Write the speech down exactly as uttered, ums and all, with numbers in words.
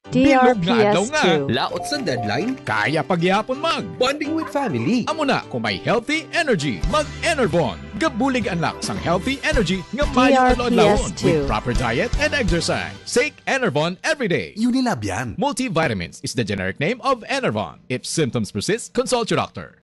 D R P Bilog nga daw S nga. two. Laot sa deadline, Kaya pagyapon mag. bonding with family. Amo na kung may healthy energy, mag-Enervon. Gabulig anak sang healthy energy nga mayo D R P S adlaw-adlawon two. with proper diet and exercise. Take Enervon every day. Unilab yan. Multivitamins is the generic name of Enervon. If symptoms persist, consult your doctor.